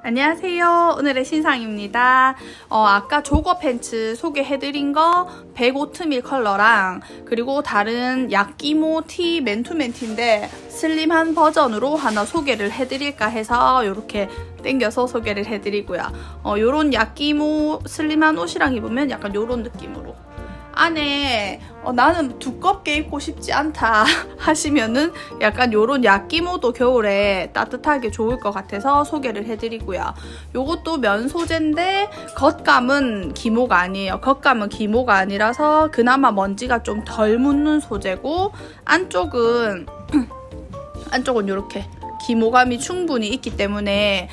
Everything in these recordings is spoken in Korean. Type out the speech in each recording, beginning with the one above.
안녕하세요. 오늘의 신상입니다. 아까 조거 팬츠 소개해드린 거 105트밀 컬러랑 그리고 다른 야끼모 티 맨투맨 티인데 슬림한 버전으로 하나 소개를 해드릴까 해서 이렇게 땡겨서 소개를 해드리고요. 요런 야끼모 슬림한 옷이랑 입으면 약간 요런 느낌으로 안에 나는 두껍게 입고 싶지 않다 하시면은 약간 요런 야끼모도 겨울에 따뜻하게 좋을 것 같아서 소개를 해드리고요. 요것도 면 소재인데 겉감은 기모가 아니에요. 겉감은 기모가 아니라서 그나마 먼지가 좀 덜 묻는 소재고 안쪽은 이렇게 기모감이 충분히 있기 때문에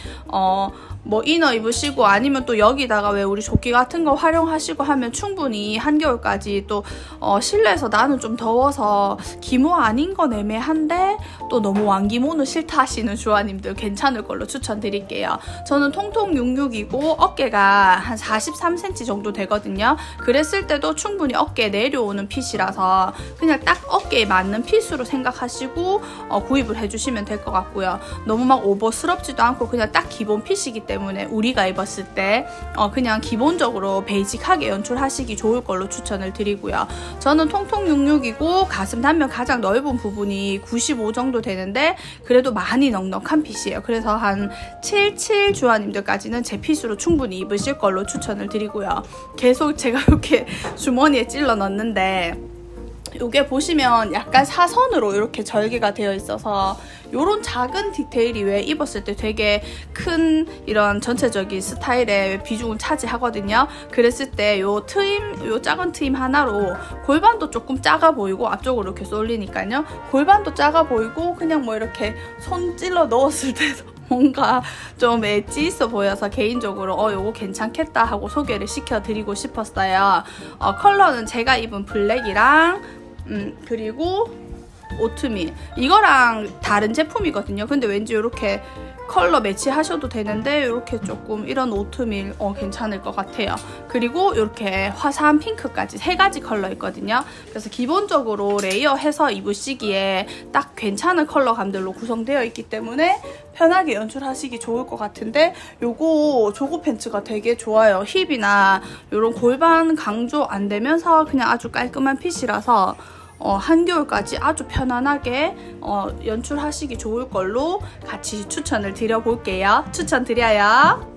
뭐 이너 입으시고 아니면 또 여기다가 왜 우리 조끼 같은 거 활용하시고 하면 충분히 한겨울까지 또 실내에서 나는 좀 더워서 기모 아닌 건 애매한데 또 너무 왕기모는 싫다 하시는 주아님들 괜찮을 걸로 추천드릴게요. 저는 통통 66이고 어깨가 한 43cm 정도 되거든요. 그랬을 때도 충분히 어깨에 내려오는 핏이라서 그냥 딱 어깨에 맞는 핏으로 생각하시고 구입을 해주시면 될 것 같고요. 너무 막 오버스럽지도 않고 그냥 딱 기본 핏이기 때문에 우리가 입었을 때 그냥 기본적으로 베이직하게 연출하시기 좋을 걸로 추천을 드리고요. 저는 통통 66이고 가슴 단면 가장 넓은 부분이 95 정도 되는데 그래도 많이 넉넉한 핏이에요. 그래서 한 77 주아님들까지는 제 핏으로 충분히 입으실 걸로 추천을 드리고요. 계속 제가 이렇게 주머니에 찔러 넣는데 요게 보시면 약간 사선으로 이렇게 절개가 되어 있어서 요런 작은 디테일이 왜 입었을 때 되게 큰 이런 전체적인 스타일의 비중을 차지하거든요. 그랬을 때 요 작은 트임 하나로 골반도 조금 작아 보이고 앞쪽으로 이렇게 쏠리니까요. 골반도 작아 보이고 그냥 뭐 이렇게 손 찔러 넣었을 때도 뭔가 좀 엣지 있어 보여서 개인적으로 요거 괜찮겠다 하고 소개를 시켜드리고 싶었어요. 컬러는 제가 입은 블랙이랑 그리고 오트밀 이거랑 다른 제품이거든요. 근데 왠지 이렇게 컬러 매치하셔도 되는데 이렇게 조금 이런 오트밀 괜찮을 것 같아요. 그리고 이렇게 화사한 핑크까지 세 가지 컬러 있거든요. 그래서 기본적으로 레이어해서 입으시기에 딱 괜찮은 컬러감들로 구성되어 있기 때문에 편하게 연출하시기 좋을 것 같은데 요거 조거 팬츠가 되게 좋아요. 힙이나 이런 골반 강조 안 되면서 그냥 아주 깔끔한 핏이라서 한겨울까지 아주 편안하게 연출하시기 좋을 걸로 같이 추천을 드려볼게요. 추천드려요.